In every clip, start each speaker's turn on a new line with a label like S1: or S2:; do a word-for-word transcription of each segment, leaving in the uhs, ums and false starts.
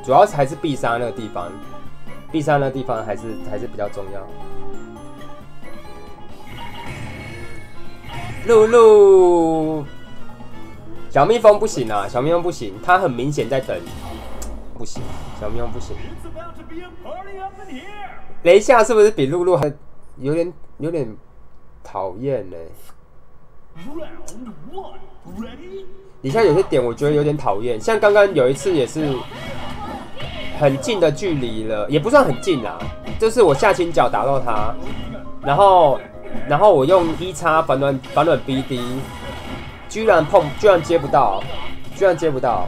S1: 主要还是必杀那个地方，必杀那个地方还是还是比较重要。露露，小蜜蜂不行啊，小蜜蜂不行，它很明显在等，不行，小蜜蜂不行。雷夏是不是比露露还有点有点讨厌呢？底下有些点我觉得有点讨厌，像刚刚有一次也是很近的距离了，也不算很近啦，就是我下倾角打到他，然后然后我用一叉反转反转 B D， 居然碰居然接不到，居然接不到，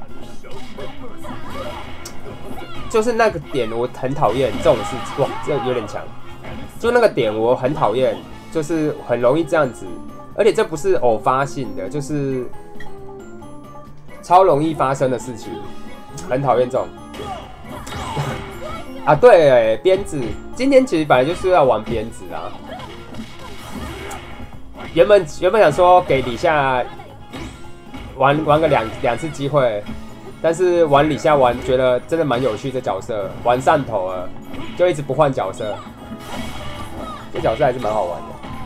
S1: 就是那个点我很讨厌这种事，哇，这有点强，就那个点我很讨厌，就是很容易这样子，而且这不是偶发性的，就是超容易发生的事情，很讨厌这种。啊，对，鞭子，今天其实本来就是要玩鞭子啊。原本原本想说给李夏玩玩个两两次机会，但是玩李夏玩觉得真的蛮有趣，这角色玩上头了，就一直不换角色。这角色还是蛮好玩的。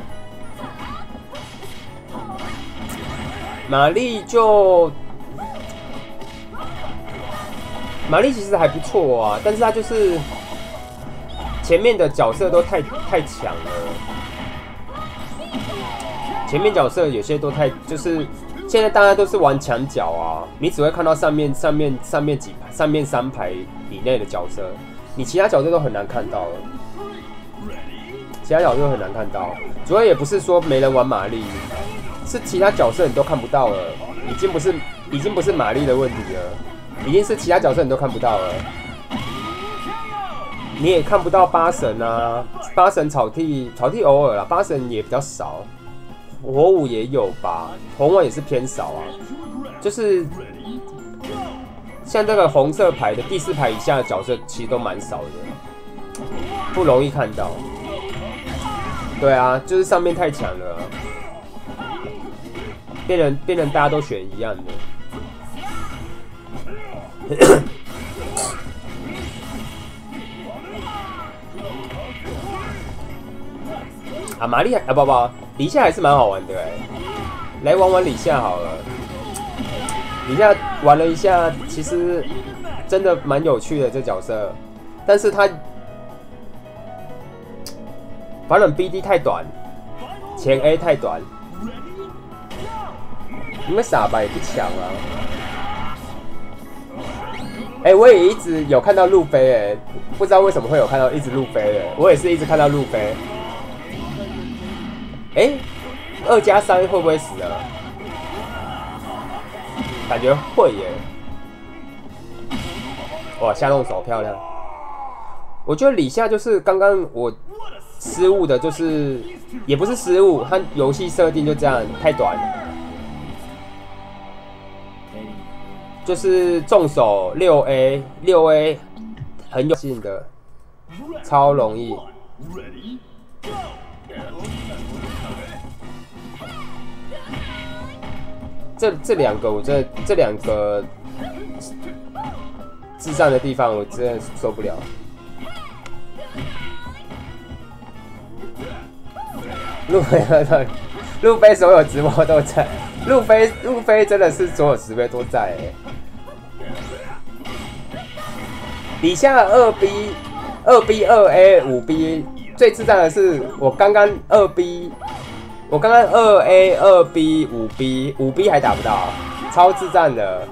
S1: 玛丽就。玛丽其实还不错啊，但是她就是前面的角色都太太强了，前面角色有些都太就是现在大家都是玩墙角啊，你只会看到上面上面上面几排上面三排以内的角色，你其他角色都很难看到了，其他角色都很难看到，主要也不是说没人玩玛丽，是其他角色你都看不到了，已经不是已经不是玛丽的问题了。已经是其他角色你都看不到了，你也看不到八神啊，八神草地草地偶尔啦，八神也比较少，火舞也有吧，红王也是偏少啊，就是像这个红色牌的第四排以下的角色其实都蛮少的，不容易看到。对啊，就是上面太强了，变成变成大家都选一样的。啊，玛丽啊不不，李夏还是蛮好玩的哎，来玩玩李夏好了。李夏玩了一下，其实真的蛮有趣的这角色，但是他反正 B D 太短，前 A 太短，因为傻白也不强啊。哎、欸，我也一直有看到路飞，哎，不知道为什么会有看到一直路飞的，我也是一直看到路飞。哎、欸，二加三会不会死了？感觉会耶。哇，下动手漂亮。我觉得李夏就是刚刚我失误的，就是也不是失误，他游戏设定就这样太短。就是重手六 A 六 A 很有劲的，超容易。这这两个我真的这两个智障的地方我真的受不了。路飞，路飞所有直播都在。路飞，路飞真的是所有直播都在哎。底下二 B、二 B、二 A、五 B， 最智障的是我刚刚二 B， 我刚刚二 A、二 B、五 B、五 B 还打不到，超智障的。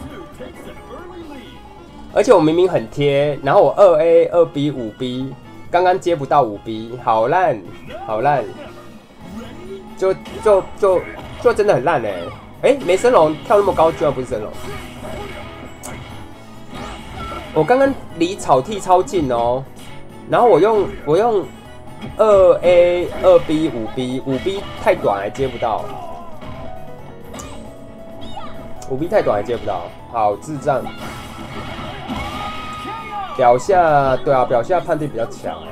S1: 而且我明明很贴，然后我二 A、二 B、五 B， 刚刚接不到五 B， 好烂，好烂，就就就就真的很烂哎、欸！哎、欸，没升龙跳那么高，居然不是升龙。我刚刚离草地超近哦，然后我用我用二 A、二 B、五 B、五 B 太短还接不到，五 B 太短还接不到，好智障。表下对啊，表下判定比较强啊。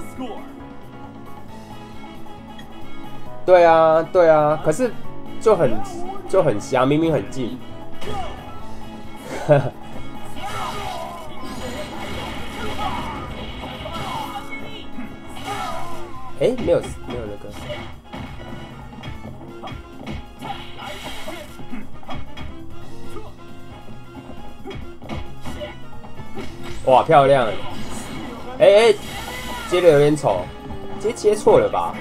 S1: 对啊，对啊，可是就很就很瞎，明明很近。 哎、欸，没有没有那个。哇，漂亮！哎、欸、哎、欸，接的有点丑，接接错了吧？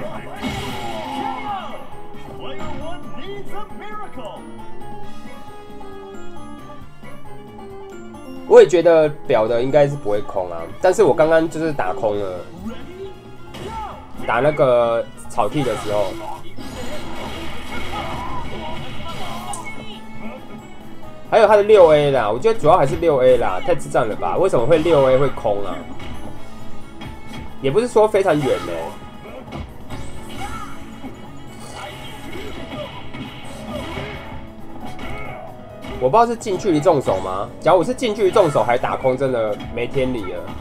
S1: 我也觉得表的应该是不会空啊，但是我刚刚就是打空了，打那个草地的时候，还有他的六 A 啦，我觉得主要还是六 A 啦，太智障了吧？为什么会六 A 会空啊？也不是说非常远呢、欸。我不知道是近距离重手吗？假如我是近距离重手还打空，真的没天理了。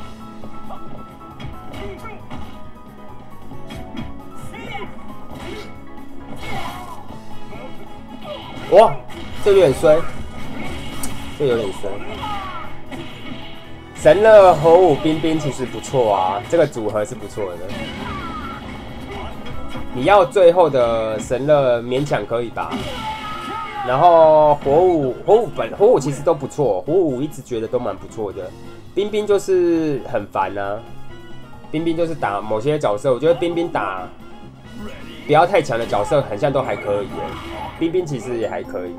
S1: 哇，这有点衰，这有点衰。神乐火舞冰冰其实不错啊，这个组合是不错的。你要最后的神乐勉强可以吧？然后火舞火舞本火舞其实都不错，火舞一直觉得都蛮不错的。冰冰就是很烦啊，冰冰就是打某些角色，我觉得冰冰打不要太强的角色，很像都还可以耶。冰冰其实也还可以。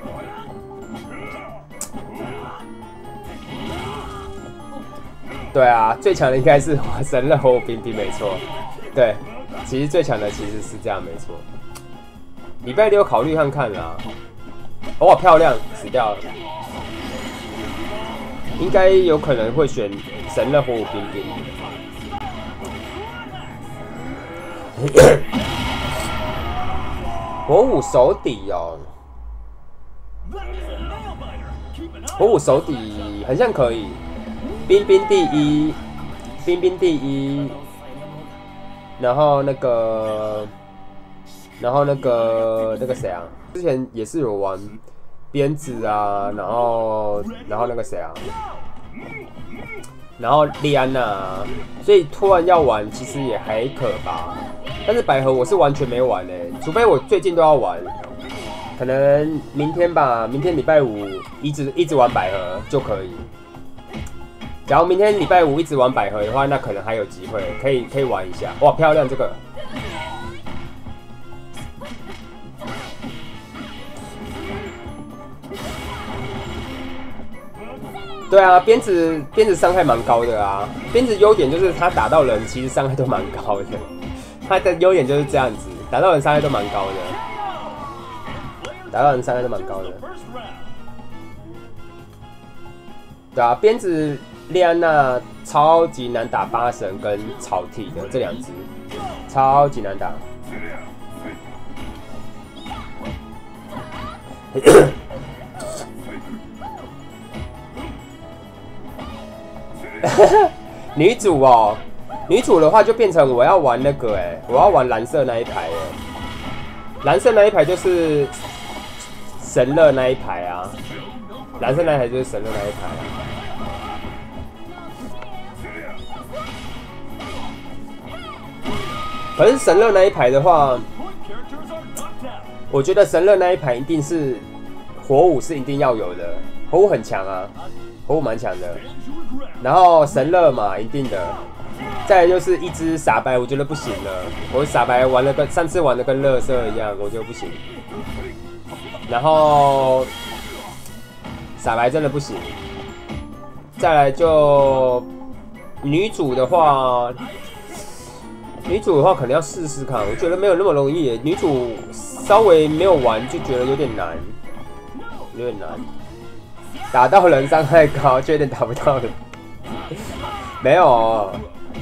S1: 对啊，最强的应该是神乐火舞冰冰没错。对，其实最强的其实是这样没错。礼拜六考虑看看啦。哇，漂亮，死掉了。应该有可能会选神乐火舞冰冰。火舞手底哦，火舞手底很像可以。冰冰第一，冰冰第一，然后那个，然后那个那个谁啊？之前也是有玩鞭子啊，然后然后那个谁啊，然后莉安娜，所以突然要玩，其实也还可吧。但是百合我是完全没玩诶、欸，除非我最近都要玩，可能明天吧，明天礼拜五一直一直玩百合就可以。假如明天礼拜五一直玩百合的话，那可能还有机会，可以可以玩一下。哇，漂亮这个！对啊，鞭子鞭子伤害蛮高的啊。鞭子优点就是他打到人其实伤害都蛮高的，他的优点就是这样子，打到人伤害都蛮高的，打到人伤害都蛮高的。对啊，鞭子。莉安娜超级难打八神跟草剃的这两只，超级难打。女主哦，女主的话就变成我要玩那个哎、欸，我要玩蓝色那一排哎、欸，蓝色那一排就是神乐那一排啊，蓝色那一排就是神乐那一排啊。可是神乐那一排的话，我觉得神乐那一排一定是火舞是一定要有的，火舞很强啊，火舞蛮强的。然后神乐嘛，一定的。再来就是一只傻白，我觉得不行了。我傻白玩的跟上次玩的跟垃圾一样，我觉得不行。然后傻白真的不行。再来就女主的话。女主的话可能要试试看，我觉得没有那么容易耶。女主稍微没有玩就觉得有点难，有点难。打到人伤害高，就有点打不到人。没有，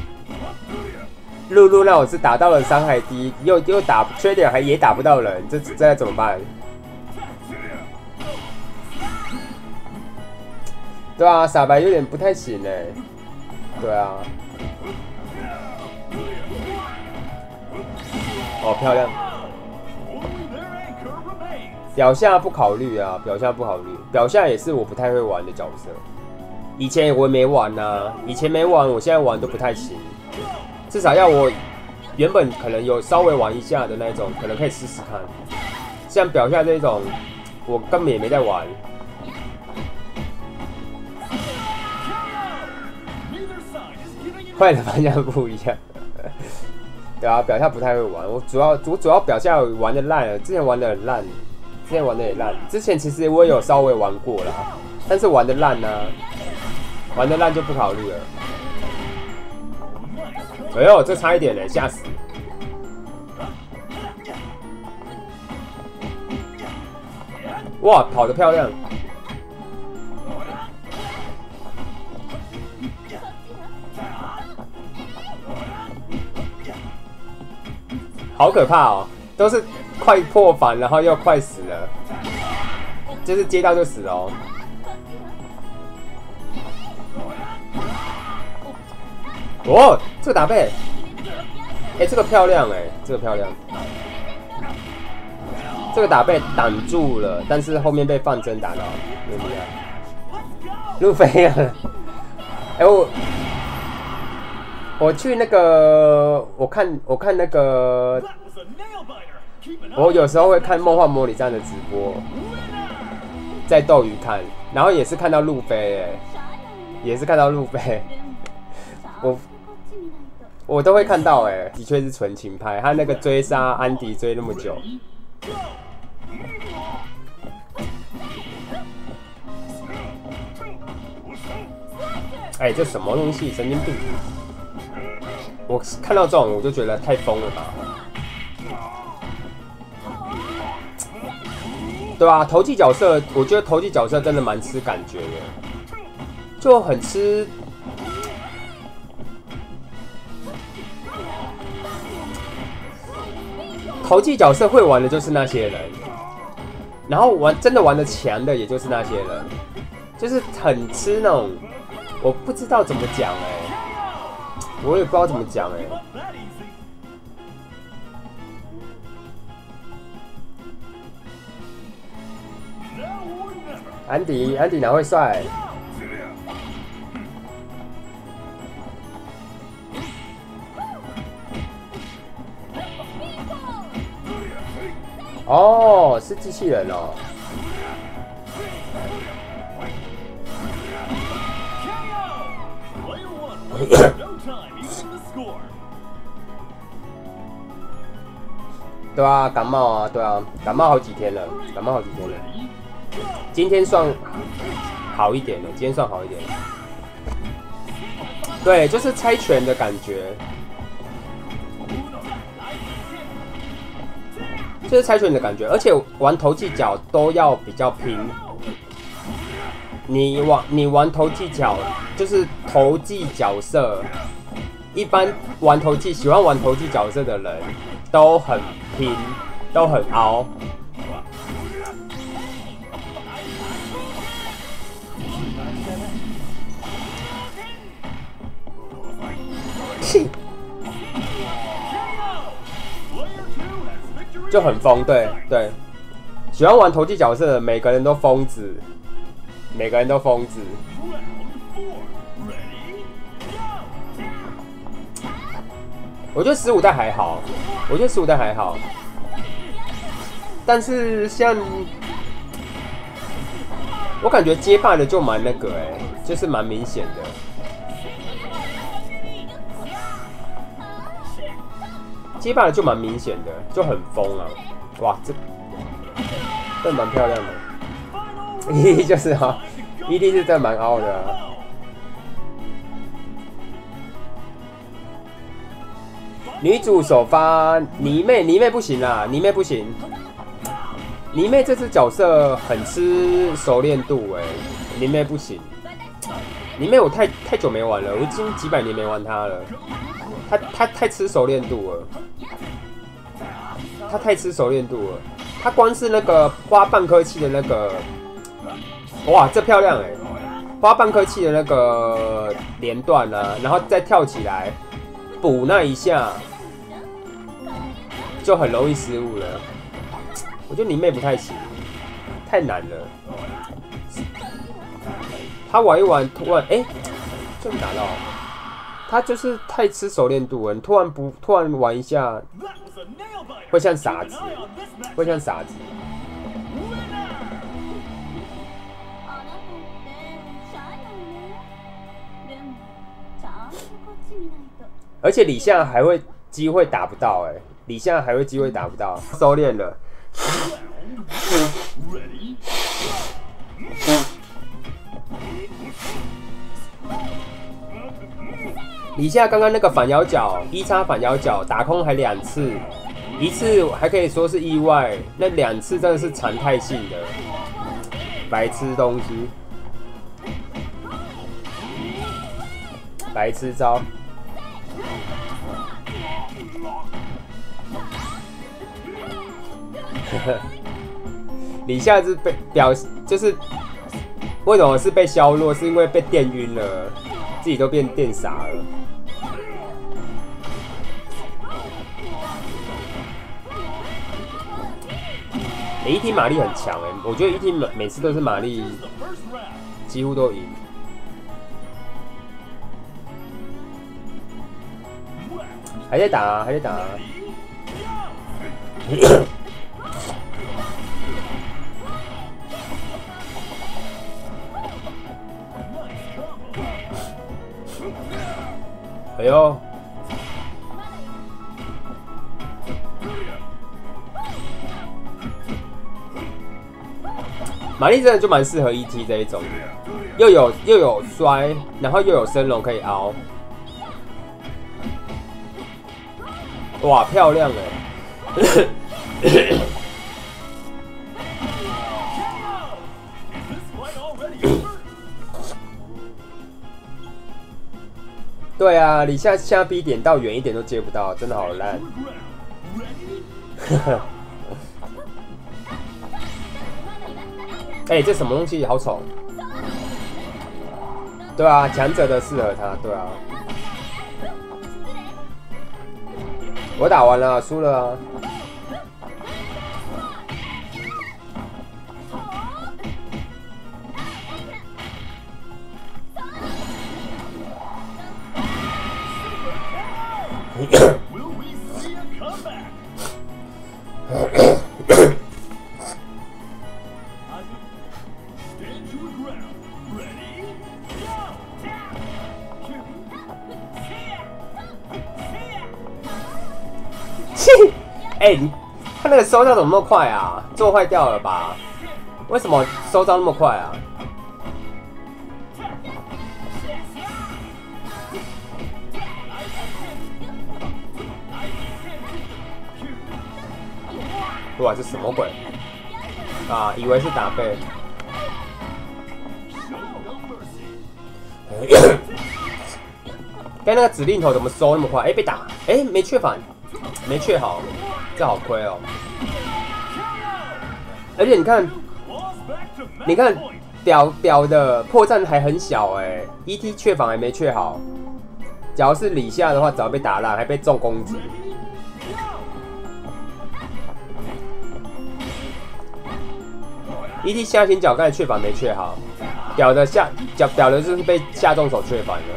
S1: 露露那我是打到人伤害低，又又打缺点还也打不到人，这这怎么办？对啊，傻白有点不太行哎。对啊。哦，漂亮！表下不考虑啊，表下不考虑，表下也是我不太会玩的角色。以前我没玩啊，以前没玩，我现在玩都不太行。至少要我原本可能有稍微玩一下的那种，可能可以试试看。像表下这种，我根本也没在玩。坏的方向不一样。对啊，表下不太会玩。我主要我主要表下玩的烂了，之前玩的很烂，之前玩的也烂。之前其实我也有稍微玩过啦，但是玩的烂呢、啊，玩的烂就不考虑了。哎呦，这差一点嘞，吓死！哇，跑得漂亮！好可怕哦，都是快破防，然后又快死了，就是接到就死了哦。哦，这个打背，哎、欸，这个漂亮哎、欸，这个漂亮。这个打被挡住了，但是后面被范真打到，有没有？路飞啊！哎、欸、我我去那个，我看我看那个，我有时候会看《梦幻模拟战》的直播，在斗鱼看，然后也是看到路飞，哎，也是看到路飞，我我都会看到，哎，的确是纯情派，他那个追杀安迪追那么久。哎、欸，这什么东西？神经病！我看到这种我就觉得太疯了吧？对啊，投技角色，我觉得投技角色真的蛮吃感觉的，就很吃。投技角色会玩的就是那些人，然后玩真的玩的强的也就是那些人，就是很吃那种，我不知道怎么讲哎、欸，我也不知道怎么讲哎、欸。安迪，安迪哪会帅？哦，是机器人哦。对啊，感冒啊，对啊，感冒好几天了，感冒好几天了。今天算好一点了，今天算好一点了。对，就是猜拳的感觉。就是猜拳的感觉，而且玩投技角都要比较拼。你玩你玩投技角，就是投技角色，一般玩投技喜欢玩投技角色的人都很拼，都很凹。就很疯，对对，喜欢玩投技角色的每个人都疯子，每个人都疯子。我觉得十五代还好，我觉得十五代还好，但是像我感觉街霸的就蛮那个哎、欸，就是蛮明显的。街霸的就蛮明显的，就很疯啊！哇，这这蛮漂亮的。E D 就是哈、啊、，E D 是真的蛮凹的、啊。女主首发妮妹，妮妹不行啦，妮妹不行。妮妹这次角色很吃熟练度哎、欸，妮妹不行。妮妹我太太久没玩了，我已经几百年没玩她了。他他太吃熟练度了，他太吃熟练度了。他光是那个花半颗气的那个，哇，这漂亮哎、欸！花半颗气的那个连段啊，然后再跳起来补那一下，就很容易失误了。我觉得你妹不太行，太难了。他玩一玩，突然哎，就打到。 他就是太吃熟练度了，你突然不突然玩一下，会像傻子，会像傻子。而且李夏还会机会打不到哎、欸，李夏还会机会打不到，收敛了。李夏刚刚那个反摇脚，一叉反摇脚打空还两次，一次还可以说是意外，那两次真的是常态性的，白痴东西，白痴招。李夏是被表就是为什么是被削弱？是因为被电晕了，自己都变电傻了。欸、E T 马力很强哎、欸，我觉得 E T 每每次都是马力几乎都赢。还在打啊，还在打啊。哎呦！玛丽真的就蛮适合 E T 这一种，又有又有摔，然后又有升龙可以凹。哇，漂亮哎！对啊，李夏下 B 点到远一点都接不到，真的好烂。哎、欸，这什么东西好丑？对啊，强者的适合他，对啊。我打完了，输了啊。哎、欸，他那个收招怎么那么快啊？做坏掉了吧？为什么收招那么快啊？哇，这什么鬼？啊，以为是打背。刚那个指令头怎么收那么快？哎、欸，被打！哎、欸，没确反，没确好，这好亏哦。而且你看，你看表表的破绽还很小哎、欸、，E T 确反还没确好。假如是李夏的话，早被打烂，还被重攻击。E T 下行脚刚才确反没确好，表的下脚表的就是被下重手确反了。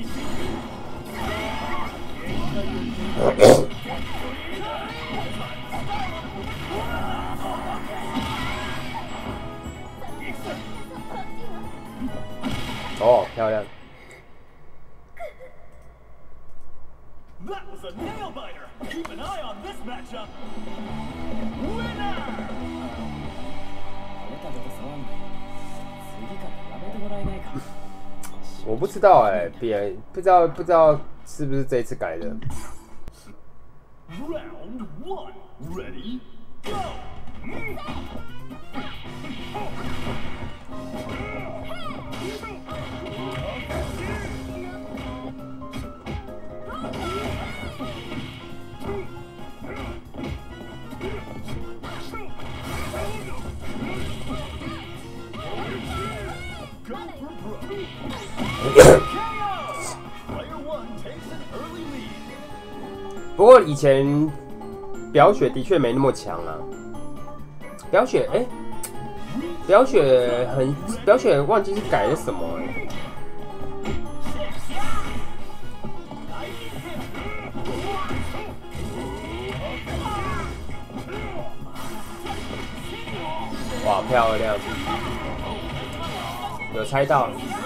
S1: 哦，漂亮。我不知道哎、欸，别不知道不知道是不是这一次改的。Round one, ready, go! 不过以前表雪的确没那么强啊。表雪，哎、欸，表雪很表雪忘记是改了什么哎、欸。 漂亮，有猜到。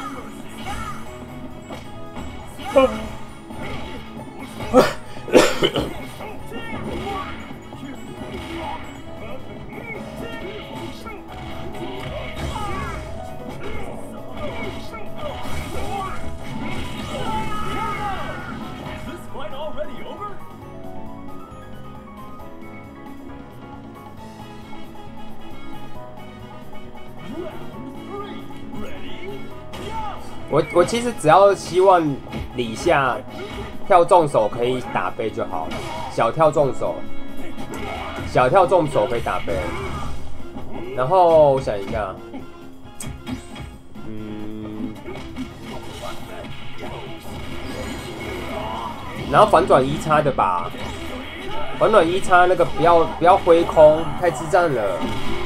S1: 我我其实只要希望李夏跳重手可以打背就好，小跳重手，小跳重手可以打背。然后我想一下，嗯，然后反转一叉的吧，反转一叉那个不要不要挥空，太智障了。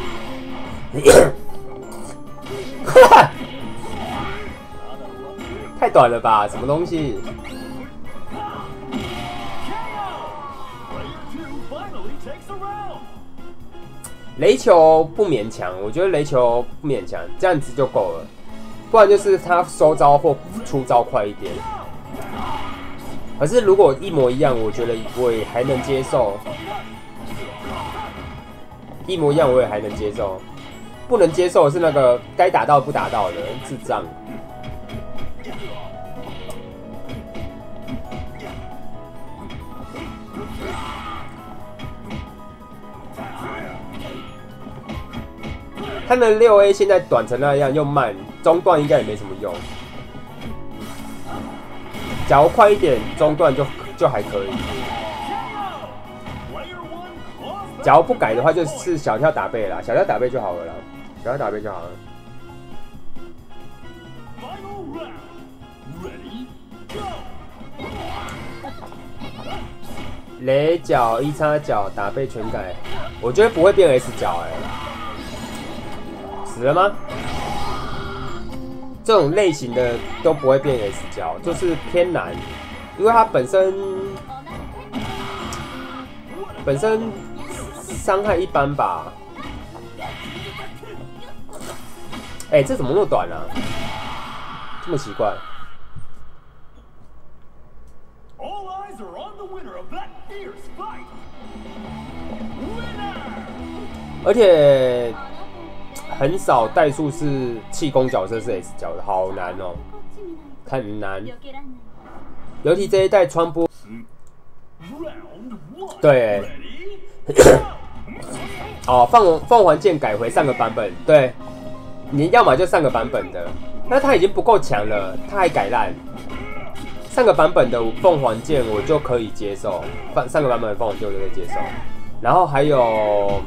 S1: 太短了吧，什么东西？雷球不勉强，我觉得雷球不勉强，这样子就够了。不然就是他收招或出招快一点。可是如果一模一样，我觉得我也还能接受。一模一样我也还能接受，不能接受的是那个该打到不打到的智障。他的六 A 现在短成那样又慢，中段应该也没什么用。假如快一点，中段就就还可以。假如不改的话，就是小跳打背啦，小跳打背就好了啦，小跳打背就好了。雷角一叉角打背全改，我觉得不会变 S 角哎、欸。死了吗？这种类型的都不会变 S 角，就是偏难，因为它本身本身伤害一般吧。哎、欸，这怎么那么短啊？这么奇怪。而且。很少代数是气功角色是 S 角的，好难哦，很难。尤其这一代川波，对，哦，凤凤凰剑改回上个版本，对，你要么就上个版本的，那他已经不够强了，他还改烂。上个版本的凤凰剑我就可以接受，上个版本的凤凰剑我就可以接受，然后还有。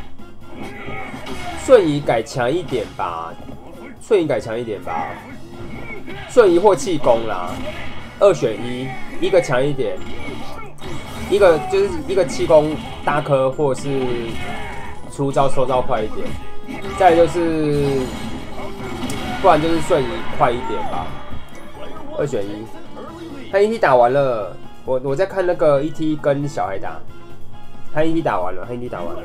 S1: 瞬移改强一点吧，瞬移改强一点吧，瞬移或气功啦，二选一，一个强一点，一个就是一个气功大颗，或是出招收招快一点，再来就是，不然就是瞬移快一点吧，二选一。他 E T 打完了，我我在看那个 E T 跟小孩打，他 E T 打完了，他 E T 打完了。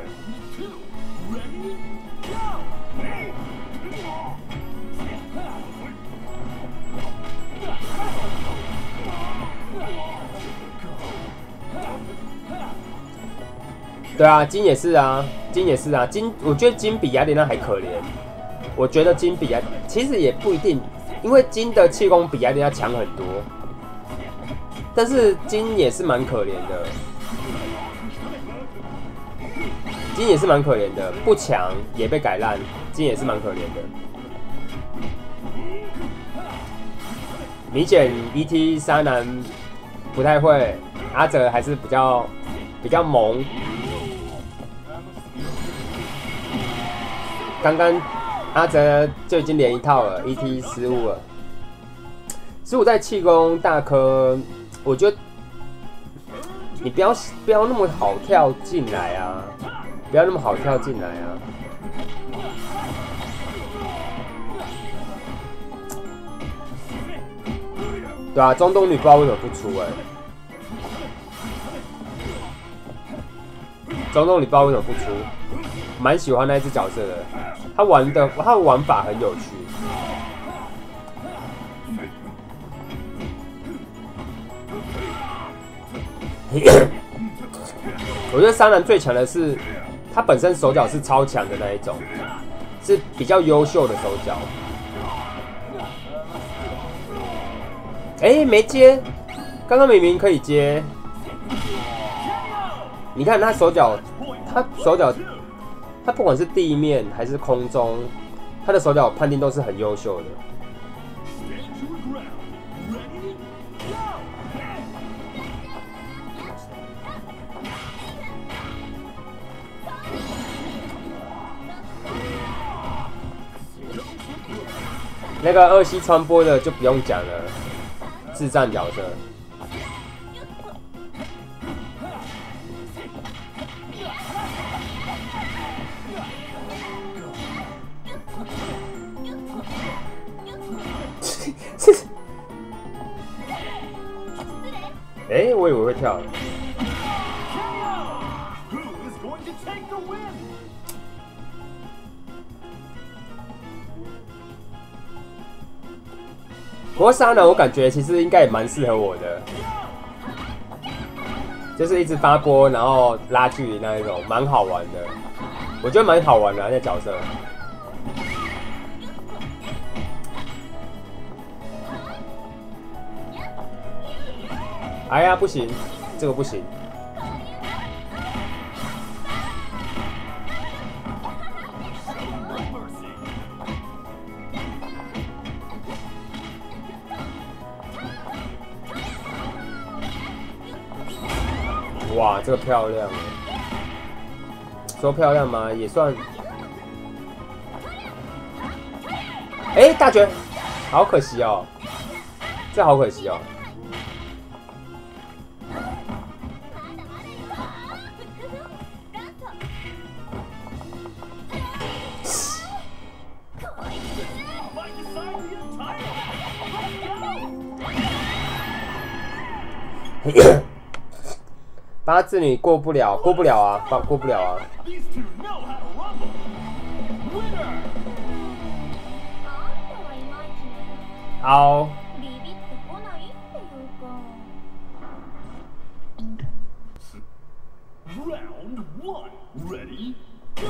S1: 对啊，金也是啊，金也是啊，金我觉得金比雅典娜还可怜。我觉得金比雅其实也不一定，因为金的气功比雅典娜强很多，但是金也是蛮可怜的，金也是蛮可怜的，不强也被改烂，金也是蛮可怜的。明显 E T 沙男不太会，阿哲还是比较比较萌。刚刚阿哲就已经连一套了 ，E T 失误了。十五代气功大颗，我觉得你不要不要那么好跳进来啊，不要那么好跳进来啊。对啊，中东女不知道为什么不出哎、欸，中东女不知道为什么不出，蛮喜欢那一只角色的， 他玩的他的玩法很有趣。我觉得沙男最强的是，他本身手脚是超强的那一种，是比较优秀的手脚。哎、欸，没接，刚刚明明可以接。你看他手脚，他手脚，他不管是地面还是空中，他的手脚判定都是很优秀的。那个二西传播的就不用讲了，智障角色。哎、欸，我以为会跳。不过沙男我感觉其实应该也蛮适合我的，就是一直发波，然后拉距离那一种，蛮好玩的。我觉得蛮好玩的、啊、那角色。哎呀，不行，这个不行。哇，这个漂亮！说漂亮吗？也算。哎、欸，大绝，好可惜哦，这好可惜哦。八字女过不了，过不了啊，过不了啊。好。Round one, ready, go!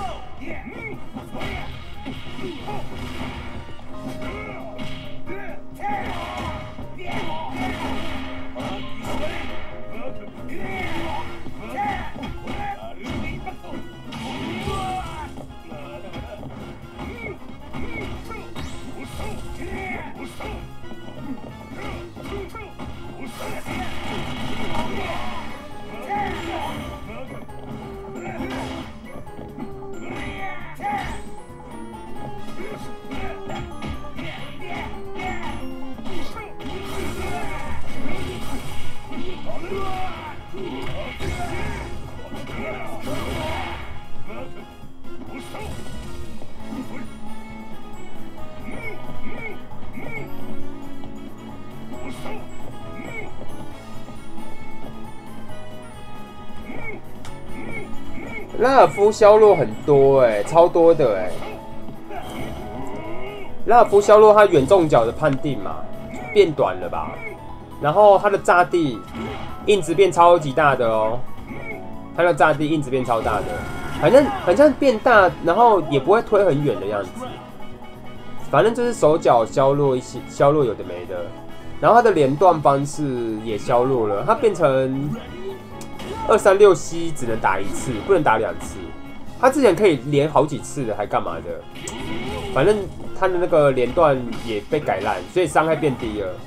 S1: 拉尔夫削弱很多哎、欸，超多的哎、欸。拉尔夫削弱他远重角的判定嘛，变短了吧？然后他的炸地硬直变超级大的哦，他的炸地硬直变超大的，反正反正变大，然后也不会推很远的样子。反正就是手脚削弱一些，削弱有的没的。然后他的连段方式也削弱了，他变成二三六 C 只能打一次，不能打两次。他之前可以连好几次的，还干嘛的？反正他的那个连段也被改烂，所以伤害变低了。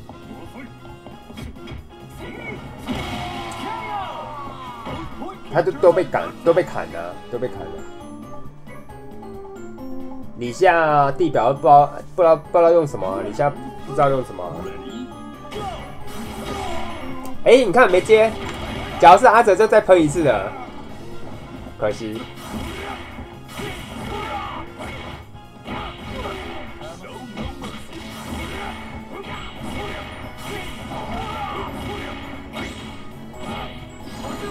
S1: 他都都被砍，都被砍了，都被砍了。李夏地表不知道不知道不知道用什么，李夏不知道用什么。哎、欸，你看没接，假如是阿哲就再喷一次的，可惜。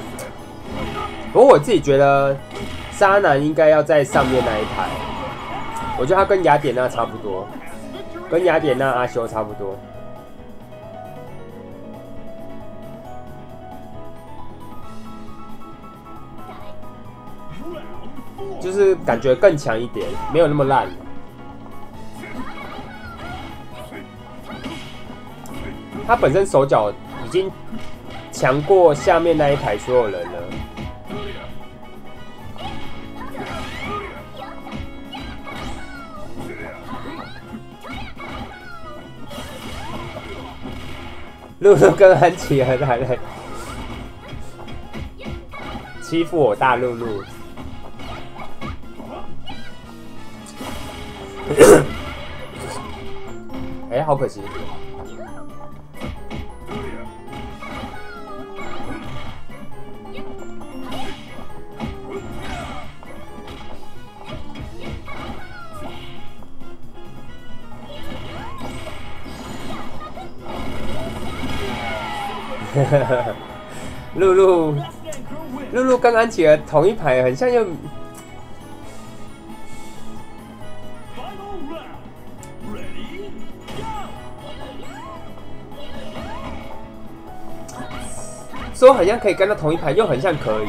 S1: 不过我自己觉得，沙男应该要在上面那一台， 我觉得他跟雅典娜差不多，跟雅典娜、阿修差不多。就是感觉更强一点，没有那么烂。他本身手脚已经强过下面那一排所有人了。露露跟安琪儿来了，欺负我大露露。哎、欸，好可惜。露露，露露跟安琪儿同一排，很像又。说好像可以跟他同一排，又很像可以。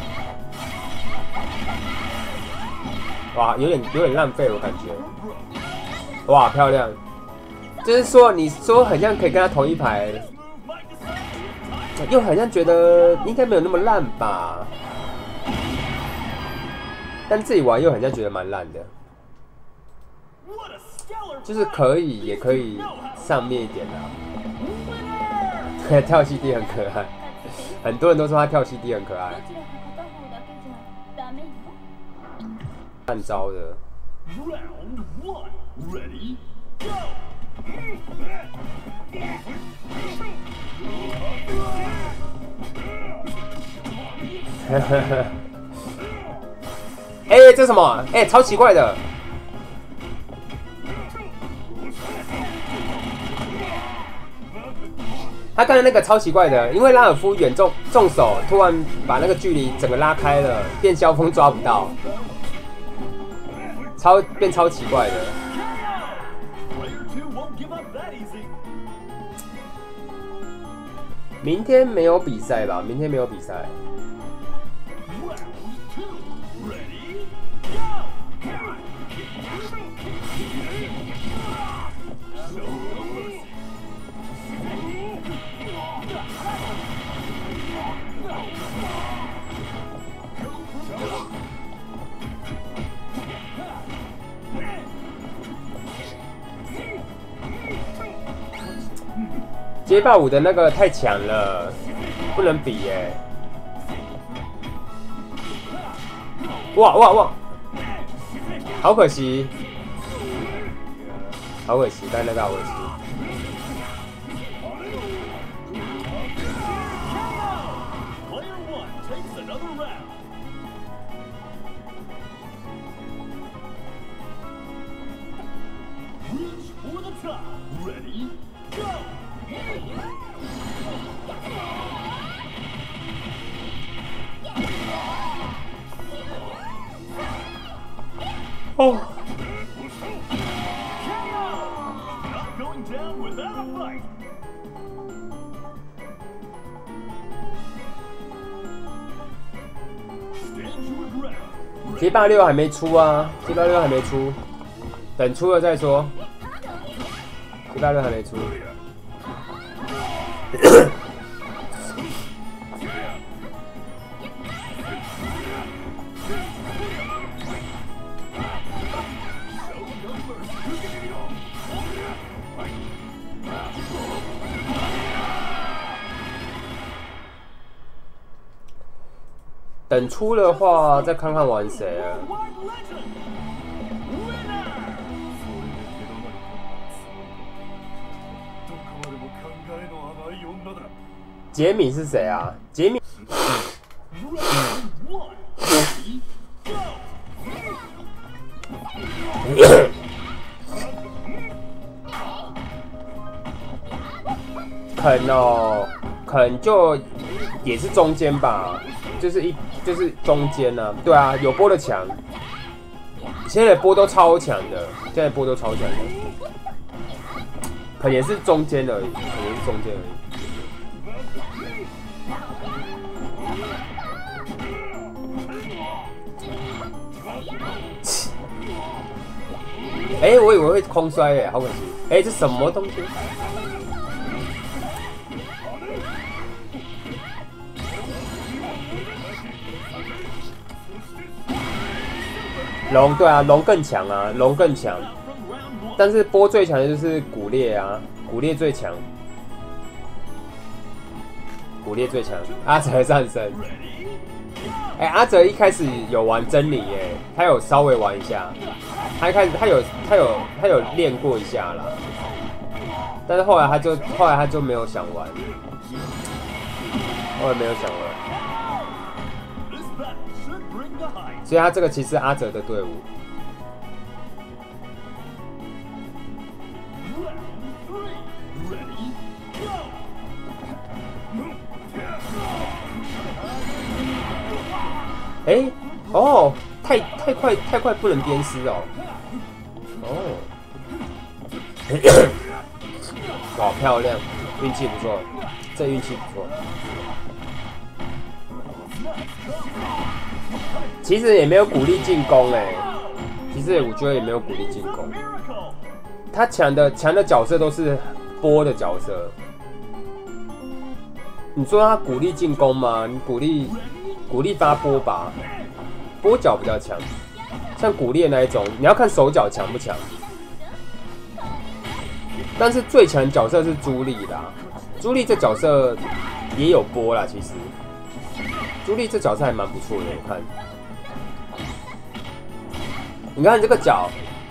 S1: 哇，有点有点浪费，我感觉。哇，漂亮！就是说，你说很像可以跟他同一排，又好像觉得应该没有那么烂吧。但自己玩又很像觉得蛮烂的。就是可以，也可以上面一点啊。跳 C D 很可爱。很多人都说他跳 C D 很可爱，烂招的。哎、欸，这什么？哎、欸，超奇怪的。他刚才那个超奇怪的，因为拉尔夫远重重手，突然把那个距离整个拉开了，变萧峰抓不到，超变超奇怪的。明天没有比赛吧？明天没有比赛。街霸五的那个太强了，不能比耶！哇哇哇！好可惜，好可惜，但那个好可惜。哦，街霸六还没出啊，街霸六还没出，等出了再说。街霸六还没出。等出的话，再看看玩谁啊？杰米是谁啊？杰米。肯哦，肯就也是中间吧。就是一就是中间呢、啊，对啊，有波的强， 现在的波都超强的，现在的波都超强的，可能也是中间而已，可能是中间而已。哎、欸，我以为会空摔耶，好可惜。哎、欸，这什么东西？龙对啊，龙更强啊，龙更强。但是波最强的就是骨裂啊，骨裂最强，骨裂最强。阿哲上身。哎、欸，阿哲一开始有玩真理耶，他有稍微玩一下，他一开始他有他有他有练过一下啦，但是后来他就后来他就没有想玩，后来没有想玩，所以他这个其实阿哲的队伍。哎、欸，哦，太太快太快不能鞭尸哦，哦，哇，漂亮，运气不错，这运气不错。其实也没有鼓励进攻哎，其实我觉得也没有鼓励进攻。他强的强的角色都是波的角色，你说他鼓励进攻吗？你鼓励。鼓励发波吧，波脚比较强，像骨裂那一种，你要看手脚强不强。但是最强角色是朱莉啦，朱莉这角色也有波啦，其实朱莉这角色还蛮不错的，我看。你看这个脚。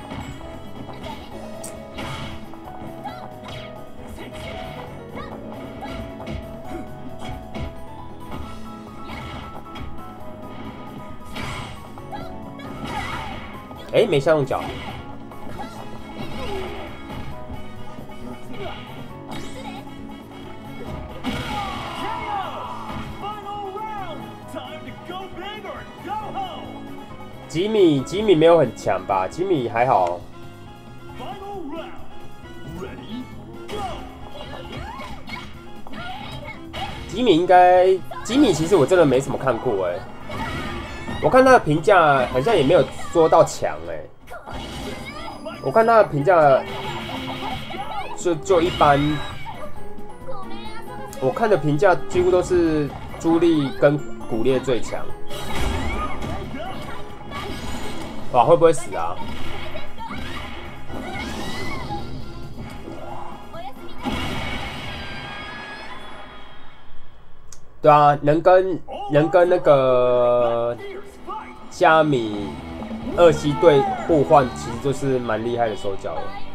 S1: 哎、欸，没下用脚。吉米，吉米没有很强吧？吉米还好。吉米应该，吉米其实我真的没什么看过哎、欸。我看他的评价好像也没有说到强哎、欸，我看他的评价就就一般，我看的评价几乎都是朱莉跟骨裂最强。哇，会不会死啊？对啊，能跟能跟那个虾米二 C 队互换，其实就是蛮厉害的手脚了。